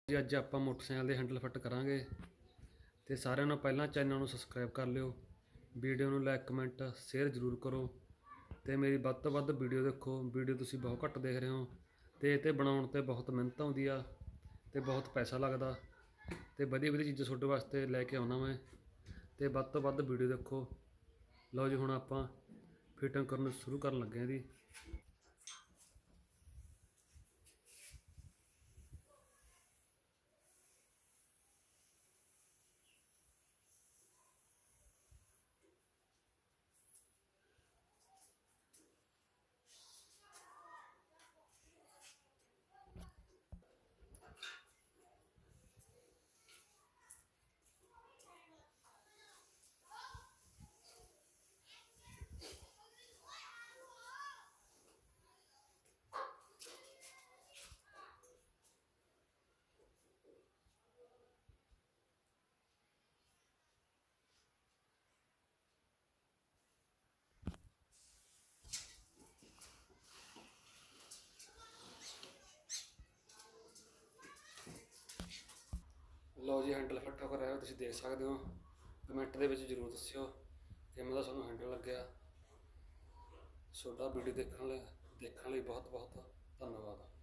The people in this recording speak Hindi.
जी अज आप मोटरसाइकिल के हैंडल फिट करांगे तो सारिਆਂ पहला चैनल ਨੂੰ सबसक्राइब कर लियो, वीडियो ਨੂੰ लाइक कमेंट शेयर जरूर करो तो मेरी ਵੱਧ ਤੋਂ ਵੱਧ वीडियो देखो। वीडियो तुसीं बहुत घट देख रहे हो तो ये बनाने ते बहुत मेहनत आउंदी आ ते बहुत पैसा लगता तो वधिया वधिया चीज़ां तुहाडे वास्ते लैके आउणा मैं तो ਵੱਧ ਤੋਂ ਵੱਧ वीडियो देखो। लो जी हुण आपां फिटिंग करन शुरू करन लगे जी। लो जी हैंडल फिट होकर आया, तुसीं देख सकते हो। कमेंट दे विच जरूर दस्सिओ किवें दा तुहानूं हैंडल लग्गिआ। तुहाडा वीडियो देखने लई बहुत बहुत धन्नवाद।